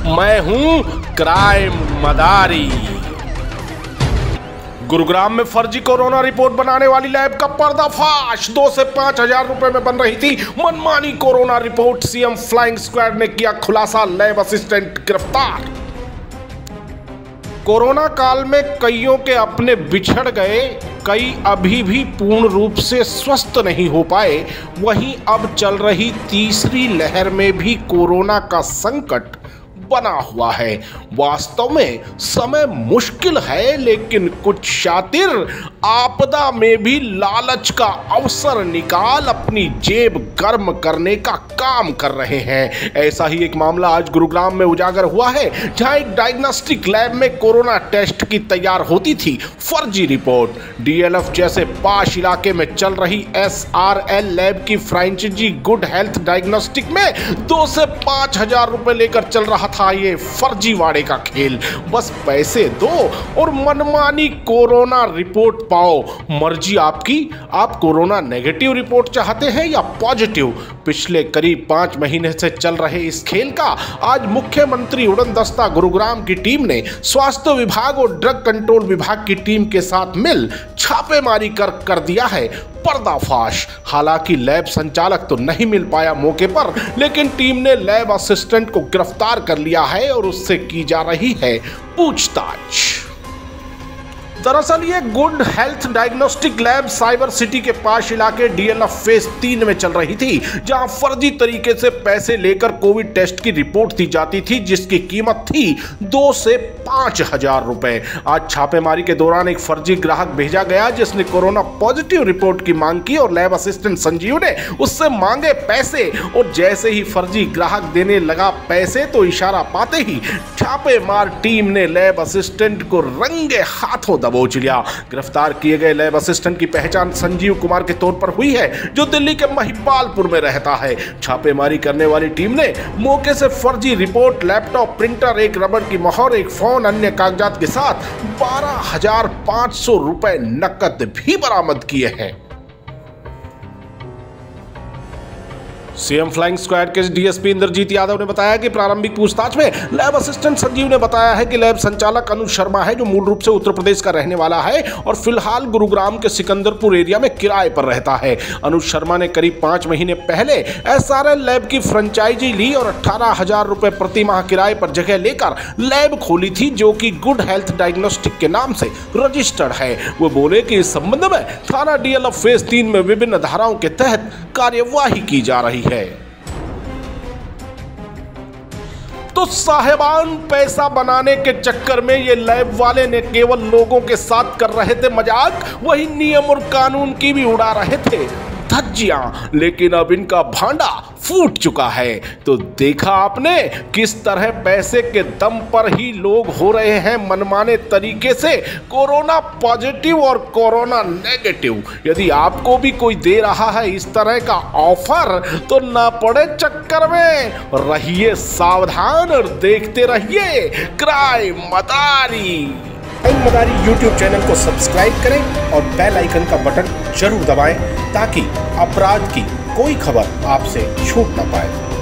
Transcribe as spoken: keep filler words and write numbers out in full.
मैं हूं क्राइम मदारी। गुरुग्राम में फर्जी कोरोना रिपोर्ट बनाने वाली लैब का पर्दाफाश। दो से पांच हजार रुपए में बन रही थी मनमानी corona report. CM flying squad ने किया खुलासा, लैब असिस्टेंट गिरफ्तार। कोरोना काल में कईयों के अपने बिछड़ गए, कई अभी भी पूर्ण रूप से स्वस्थ नहीं हो पाए। वहीं अब चल रही तीसरी लहर में भी कोरोना का संकट बना हुआ है। वास्तव में समय मुश्किल है, लेकिन कुछ शातिर आपदा में भी लालच का अवसर निकाल अपनी जेब गर्म करने का काम कर रहे हैं। ऐसा ही एक मामला आज गुरुग्राम में उजागर हुआ है, जहां एक डायग्नोस्टिक लैब में कोरोना टेस्ट की तैयार होती थी फर्जी रिपोर्ट। डीएलएफ जैसे पाश इलाके में चल रही एसआरएल लैब की फ्रेंचाइजी गुड हेल्थ डायग्नोस्टिक में दो से पांच हजार रुपए लेकर चल रहा था ये फर्जीवाड़े का खेल। बस पैसे दो और मनमानी कोरोना रिपोर्ट पाओ। मर्जी आपकी, आप कोरोना नेगेटिव रिपोर्ट चाहते हैं या पॉजिटिव। पिछले करीब पांच महीने से चल रहे इस खेल का आज मुख्यमंत्री उड़नदस्ता गुरुग्राम की टीम ने स्वास्थ्य विभाग और ड्रग कंट्रोल विभाग की टीम के साथ मिल छापेमारी कर कर दिया है पर्दाफाश। हालांकि लैब संचालक तो नहीं मिल पाया मौके पर, लेकिन टीम ने लैब असिस्टेंट को गिरफ्तार कर लिया है और उससे की जा रही है पूछताछ। दरअसल ये Good Health Diagnostic lab Cyber City के पास इलाके डीएलएफ फेज तीन में चल रही थी, जहां फर्जी तरीके से पैसे लेकर कोविड टेस्ट की रिपोर्ट दी जाती थी, जिसकी कीमत थी दो से पांच हजार रुपए। आज छापेमारी के दौरान एक फर्जी ग्राहक भेजा गया, जिसने कोरोना पॉजिटिव रिपोर्ट की मांग की और लैब असिस्टेंट संजीव ने उससे मांगे पैसे। और जैसे ही फर्जी ग्राहक देने लगा पैसे, तो इशारा पाते ही छापेमार टीम ने लैब असिस्टेंट को रंगे हाथों दबोच लिया। गिरफ्तार किए गए लैब असिस्टेंट की पहचान संजीव कुमार के तौर पर हुई है, जो दिल्ली के महिपालपुर में रहता है। छापेमारी करने वाली टीम ने मौके से फर्जी रिपोर्ट, लैपटॉप, प्रिंटर, एक रबड़ की मोहर, एक फोन, अन्य कागजात के साथ बारह हजार पांच सौ रुपए नकद भी बरामद किए हैं। सीएम फ्लाइंग स्क्वाड के डीएसपी इंद्रजीत यादव ने बताया कि प्रारंभिक पूछताछ में लैब असिस्टेंट संजीव ने बताया है कि लैब संचालक अनुज शर्मा है, जो मूल रूप से उत्तर प्रदेश का रहने वाला है और फिलहाल गुरुग्राम के सिकंदरपुर एरिया में किराए पर रहता है। अनुज शर्मा ने करीब पांच महीने पहले एसआरएल लैब की फ्रेंचाइजी ली और अठारह हजार रुपए प्रति माह किराए पर जगह लेकर लैब खोली थी, जो कि गुड हेल्थ डायग्नोस्टिक के नाम से रजिस्टर्ड है। वो बोले कि इस संबंध में थाना डीएलएफ फेज तीन में विभिन्न धाराओं के तहत कार्यवाही की जा रही है। तो साहेबान, पैसा बनाने के चक्कर में ये लैब वाले ने केवल लोगों के साथ कर रहे थे मजाक, वही नियम और कानून की भी उड़ा रहे थे धज्जियां। लेकिन अब इनका भांडा फूट चुका है। तो देखा आपने किस तरह पैसे के दम पर ही लोग हो रहे हैं मनमाने तरीके से कोरोना पॉजिटिव और कोरोना नेगेटिव। यदि आपको भी कोई दे रहा है इस तरह का ऑफर, तो ना पड़े चक्कर में, रहिए सावधान और देखते रहिए क्राइम मदारी। क्राइम मदारी यूट्यूब चैनल को सब्सक्राइब करें और बेल आइकन का बटन जरूर दबाएं, ताकि अपराध की कोई खबर आपसे छूट ना पाए।